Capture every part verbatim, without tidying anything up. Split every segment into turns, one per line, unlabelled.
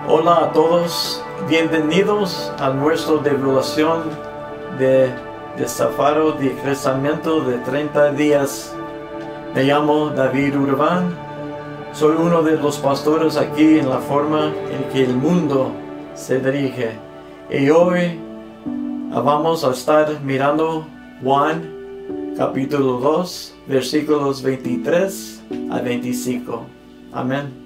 Hola a todos, bienvenidos a nuestra devoción de Desafios de Crecimiento de treinta días. Me llamo David Urbán, soy uno de los pastores aquí en la forma en que el mundo se dirige. Y hoy vamos a estar mirando Juan capítulo dos, versículos veintitrés a veinticinco. Amén.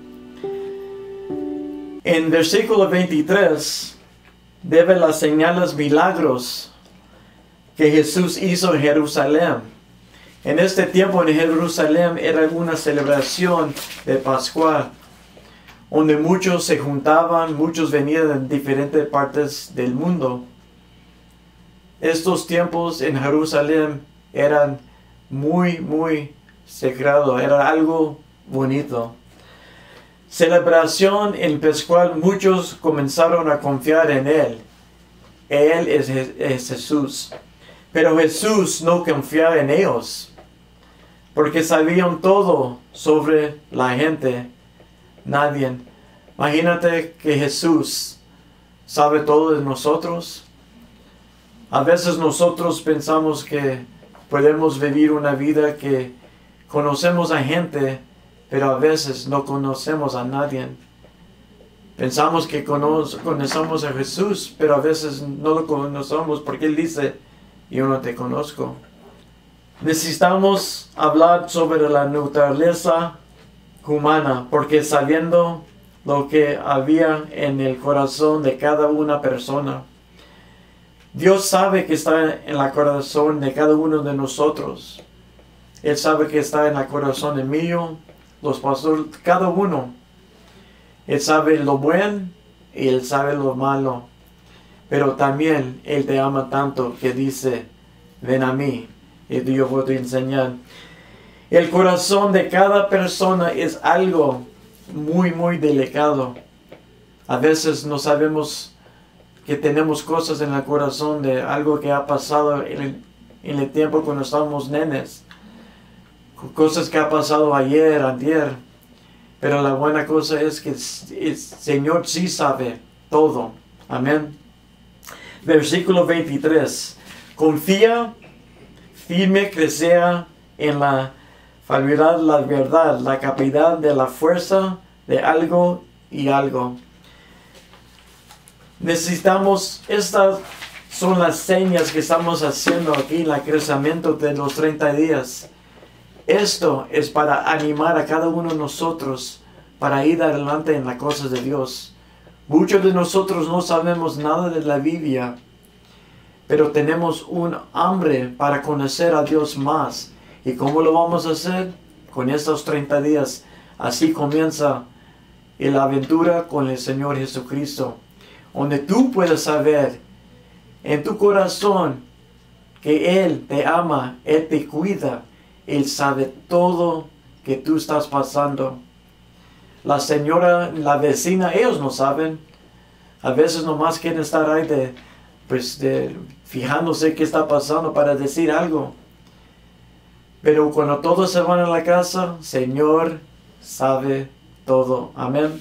En versículo veintitrés, debe las señales milagros que Jesús hizo en Jerusalén. En este tiempo en Jerusalén era una celebración de Pascua, donde muchos se juntaban, muchos venían de diferentes partes del mundo. Estos tiempos en Jerusalén eran muy, muy sagrados, era algo bonito. Celebración en Pascual, muchos comenzaron a confiar en Él. Él es, es Jesús. Pero Jesús no confiaba en ellos, porque sabían todo sobre la gente. Nadie. Imagínate que Jesús sabe todo de nosotros. A veces nosotros pensamos que podemos vivir una vida que conocemos a gente, pero a veces no conocemos a nadie. Pensamos que conocemos a Jesús, pero a veces no lo conocemos porque Él dice, yo no te conozco. Necesitamos hablar sobre la naturaleza humana, porque sabiendo lo que había en el corazón de cada una persona, Dios sabe que está en el corazón de cada uno de nosotros. Él sabe que está en el corazón de mío, los pastores, cada uno. Él sabe lo bueno y Él sabe lo malo. Pero también Él te ama tanto que dice, ven a mí y yo voy a enseñar. El corazón de cada persona es algo muy, muy delicado. A veces no sabemos que tenemos cosas en el corazón de algo que ha pasado en el, en el tiempo cuando estábamos nenes. Cosas que ha pasado ayer, antier. Pero la buena cosa es que el Señor sí sabe todo. Amén. Versículo veintitrés. Confía, firme que sea en la fidelidad, la verdad, la capacidad de la fuerza de algo y algo. Necesitamos, estas son las señas que estamos haciendo aquí en el crecimiento de los treinta días. Esto es para animar a cada uno de nosotros para ir adelante en las cosas de Dios. Muchos de nosotros no sabemos nada de la Biblia, pero tenemos un hambre para conocer a Dios más. ¿Y cómo lo vamos a hacer? Con estos treinta días. Así comienza la aventura con el Señor Jesucristo, donde tú puedes saber en tu corazón que Él te ama, Él te cuida. Él sabe todo que tú estás pasando. La señora, la vecina, ellos no saben. A veces nomás quieren estar ahí de, pues de, fijándose qué está pasando para decir algo. Pero cuando todos se van a la casa, Señor sabe todo. Amén.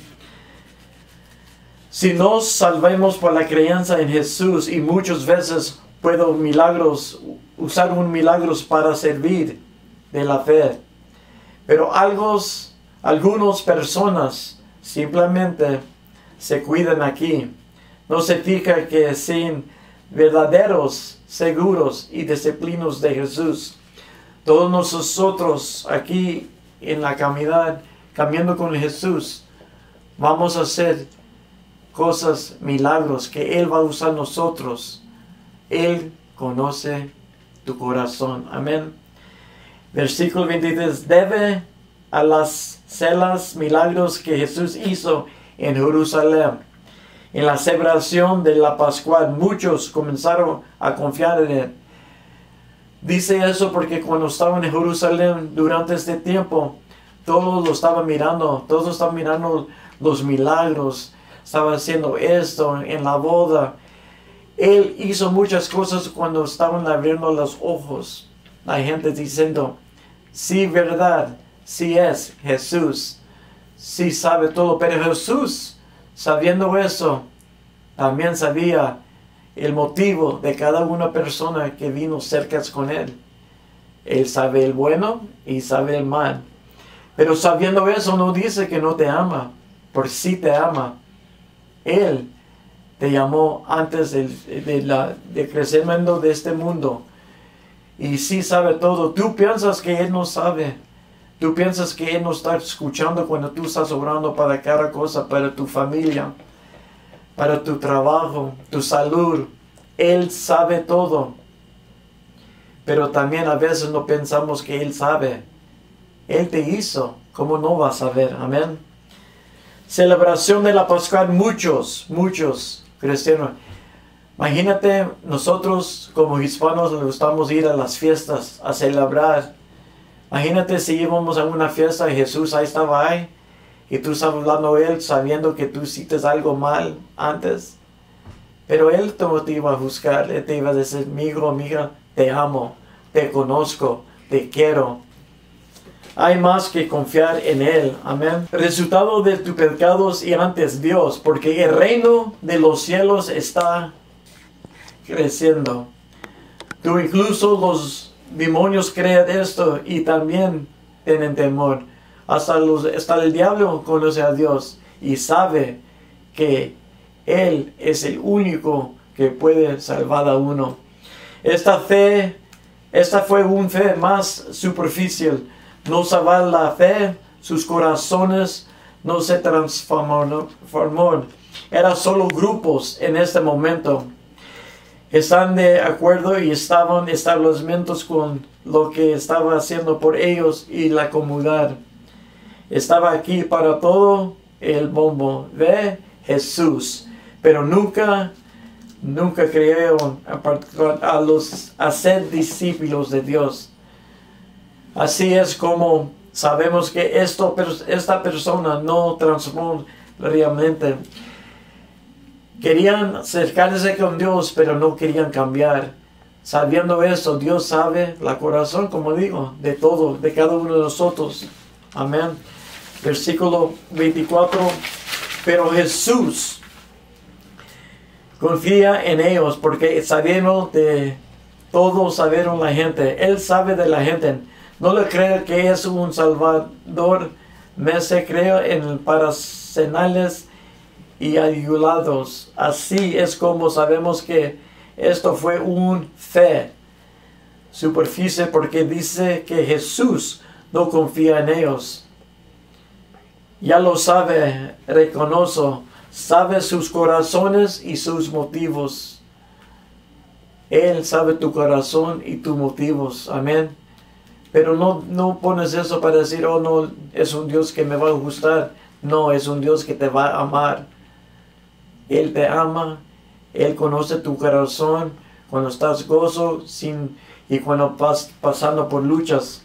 Si nos salvemos por la creencia en Jesús, y muchas veces puedo milagros, usar un milagros para servir de la fe. Pero algunos, algunas personas simplemente se cuidan aquí. No se fija que sin verdaderos, seguros y disciplinos de Jesús, todos nosotros aquí en la caminada, caminando con Jesús, vamos a hacer cosas, milagros que Él va a usar nosotros. Él conoce tu corazón. Amén. Versículo veintitrés. Debe a las celas milagros que Jesús hizo en Jerusalén. En la celebración de la Pascua, muchos comenzaron a confiar en Él. Dice eso porque cuando estaban en Jerusalén durante este tiempo, todos lo estaban mirando, todos estaban mirando los milagros, estaban haciendo esto en la boda. Él hizo muchas cosas cuando estaban abriendo los ojos. La gente diciendo, sí, verdad, sí es Jesús, sí sabe todo, pero Jesús sabiendo eso, también sabía el motivo de cada una persona que vino cerca con Él. Él sabe el bueno y sabe el mal. Pero sabiendo eso no dice que no te ama, por sí te ama. Él te llamó antes de, de, la, de crecimiento de este mundo. Y sí sabe todo. Tú piensas que Él no sabe. Tú piensas que Él no está escuchando cuando tú estás orando para cada cosa, para tu familia, para tu trabajo, tu salud. Él sabe todo. Pero también a veces no pensamos que Él sabe. Él te hizo. ¿Cómo no vas a saber? Amén. Celebración de la Pascua. Muchos, muchos cristianos. Imagínate, nosotros como hispanos le gustamos ir a las fiestas, a celebrar. Imagínate si íbamos a una fiesta y Jesús ahí estaba ahí. Y tú estabas hablando a Él sabiendo que tú hiciste algo mal antes. Pero Él no te iba a juzgar. Él te iba a decir, mi hijo, mi hija, te amo, te conozco, te quiero. Hay más que confiar en Él. Amén. Resultado de tus pecados y antes Dios. Porque el reino de los cielos está creciendo. Tú incluso los demonios creen esto y también tienen temor. Hasta, los, hasta el diablo conoce a Dios y sabe que Él es el único que puede salvar a uno. Esta fe, esta fue una fe más superficial. No salvar la fe, sus corazones no se transformaron. Eran solo grupos en este momento. Están de acuerdo y estaban establecimientos con lo que estaba haciendo por ellos y la comunidad. Estaba aquí para todo el bombo de Jesús. Pero nunca, nunca creyeron a, los, a ser discípulos de Dios. Así es como sabemos que esto, esta persona no transformó realmente. Querían acercarse con Dios, pero no querían cambiar. Sabiendo eso, Dios sabe la corazón, como digo, de todo, de cada uno de nosotros. Amén. Versículo veinticuatro. Pero Jesús confía en ellos, porque sabemos de todo, sabieron la gente. Él sabe de la gente. No le cree que es un salvador. Me se cree en para cenales y ayudados. Así es como sabemos que esto fue un fe superficie, porque dice que Jesús no confía en ellos. Ya lo sabe, reconoce, sabe sus corazones y sus motivos. Él sabe tu corazón y tus motivos. Amén. Pero no, no pones eso para decir, oh no, es un Dios que me va a gustar. No, es un Dios que te va a amar. Él te ama, Él conoce tu corazón cuando estás gozo sin, y cuando vas pasando por luchas.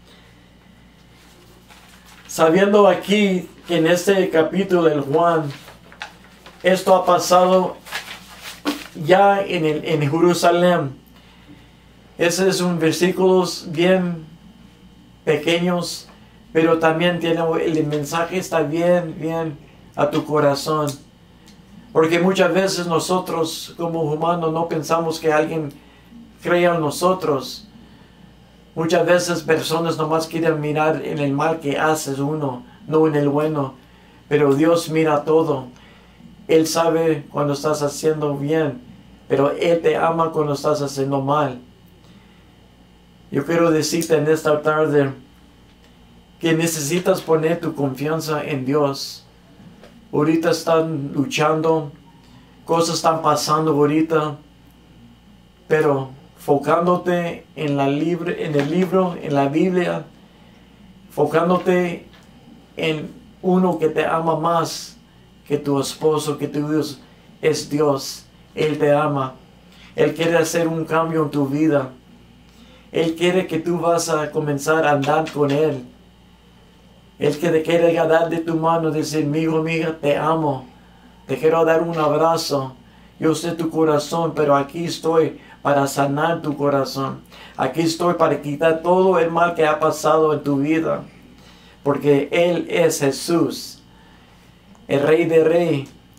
Sabiendo aquí que en este capítulo del Juan, esto ha pasado ya en, el, en Jerusalén. Ese es un versículo bien pequeños, pero también tiene el mensaje está bien, bien a tu corazón. Porque muchas veces nosotros como humanos no pensamos que alguien crea en nosotros. Muchas veces personas nomás quieren mirar en el mal que haces uno, no en el bueno. Pero Dios mira todo. Él sabe cuando estás haciendo bien, pero Él te ama cuando estás haciendo mal. Yo quiero decirte en esta tarde que necesitas poner tu confianza en Dios. Ahorita están luchando, cosas están pasando ahorita, pero enfocándote en, la libre, en el libro, en la Biblia, enfocándote en uno que te ama más que tu esposo, que tu Dios es Dios. Él te ama. Él quiere hacer un cambio en tu vida. Él quiere que tú vas a comenzar a andar con Él. Él que te quiere dar de tu mano, decir, mi hijo, mi hija, te amo. Te quiero dar un abrazo. Yo sé tu corazón, pero aquí estoy para sanar tu corazón. Aquí estoy para quitar todo el mal que ha pasado en tu vida. Porque Él es Jesús, el Rey de Rey,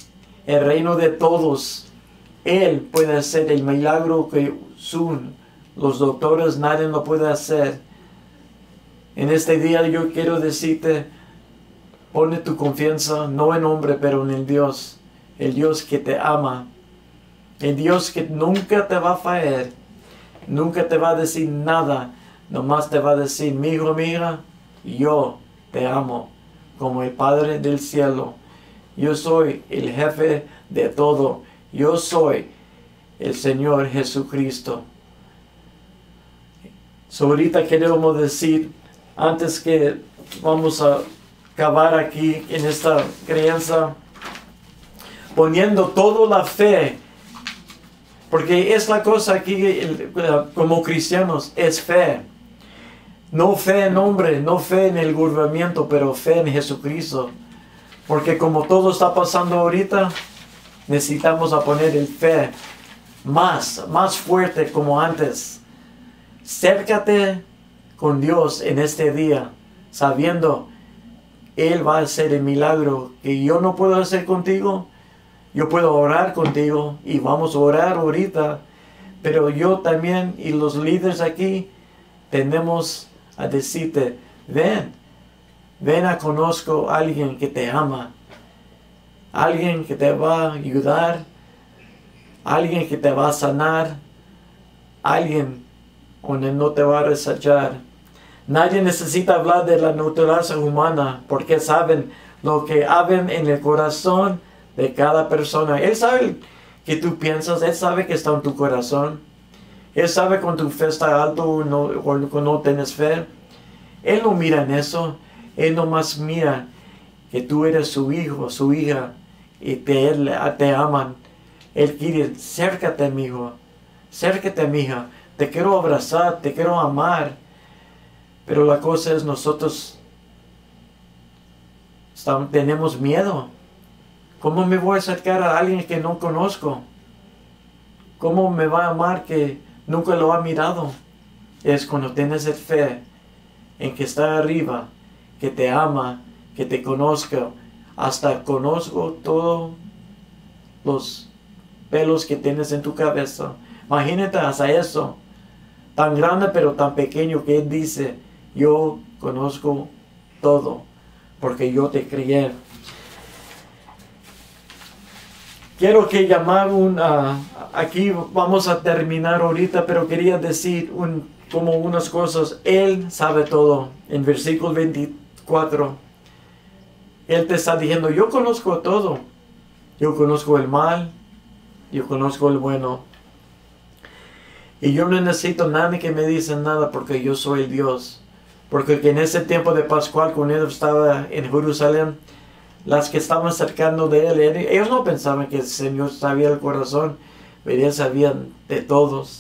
el reino de todos. Él puede hacer el milagro que son los doctores, nadie lo puede hacer. En este día yo quiero decirte, pone tu confianza no en hombre, pero en el Dios. El Dios que te ama. El Dios que nunca te va a fallar. Nunca te va a decir nada. Nomás te va a decir, mi hijo, mi hija, yo te amo como el Padre del cielo. Yo soy el jefe de todo. Yo soy el Señor Jesucristo. So, ahorita queremos decir, antes que vamos a acabar aquí en esta creencia, poniendo toda la fe, porque es la cosa aquí como cristianos, es fe. No fe en hombre, no fe en el gobierno, pero fe en Jesucristo. Porque como todo está pasando ahorita, necesitamos a poner el fe más, más fuerte como antes. Cércate con Dios en este día, sabiendo Él va a hacer el milagro que yo no puedo hacer contigo. Yo puedo orar contigo y vamos a orar ahorita, pero yo también y los líderes aquí tenemos a decirte, ven, ven a conozco a alguien que te ama, alguien que te va a ayudar, alguien que te va a sanar, alguien donde no te va a rechazar. Nadie necesita hablar de la naturaleza humana porque saben lo que hablan en el corazón de cada persona. Él sabe que tú piensas, Él sabe que está en tu corazón. Él sabe cuando tu fe está alto o no, o no tienes fe. Él no mira en eso. Él nomás mira que tú eres su hijo, su hija, y te, él, te aman. Él quiere, acércate, mi hijo, acércate, mi hija. Te quiero abrazar, te quiero amar. Pero la cosa es, nosotros estamos, tenemos miedo. ¿Cómo me voy a acercar a alguien que no conozco? ¿Cómo me va a amar que nunca lo ha mirado? Es cuando tienes el fe en que está arriba, que te ama, que te conozca. Hasta conozco todos los pelos que tienes en tu cabeza. Imagínate hasta eso. Tan grande pero tan pequeño que Él dice, yo conozco todo porque yo te crié. Quiero que llamar un, uh, aquí vamos a terminar ahorita, pero quería decir un, como unas cosas. Él sabe todo. En versículo veinticuatro, Él te está diciendo, yo conozco todo. Yo conozco el mal, yo conozco el bueno. Y yo no necesito nadie que me diga nada porque yo soy el Dios. Porque en ese tiempo de Pascual, cuando Él estaba en Jerusalén, las que estaban cercando de Él, ellos no pensaban que el Señor sabía el corazón, pero Él sabía de todos.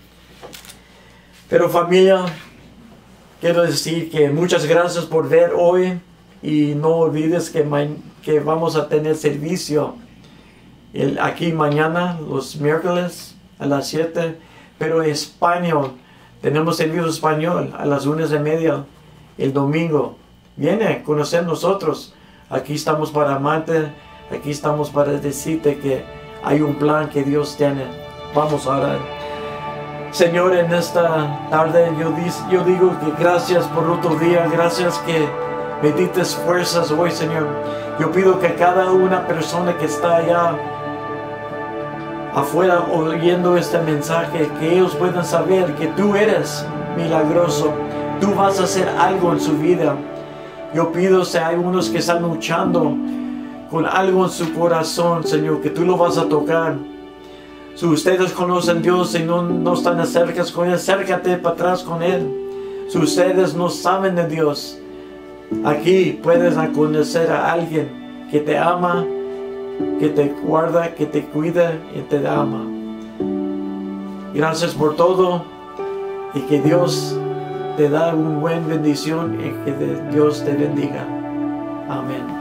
Pero familia, quiero decir que muchas gracias por ver hoy y no olvides que, que vamos a tener servicio el, aquí mañana, los miércoles a las siete, pero en español. Tenemos servicio español a las una y media el domingo. Viene a conocer nosotros. Aquí estamos para amarte. Aquí estamos para decirte que hay un plan que Dios tiene. Vamos a orar. Señor, en esta tarde yo, yo digo que gracias por otro día. Gracias que me diste fuerzas hoy, Señor. Yo pido que cada una persona que está allá afuera oyendo este mensaje, que ellos puedan saber que tú eres milagroso. Tú vas a hacer algo en su vida. Yo pido si hay unos que están luchando con algo en su corazón, Señor, que tú lo vas a tocar. Si ustedes conocen a Dios y no, no están cerca con Él, acércate para atrás con Él. Si ustedes no saben de Dios, aquí puedes conocer a alguien que te ama, que te guarda, que te cuida y te ama. Gracias por todo y que Dios te da una buena bendición y que Dios te bendiga. Amén.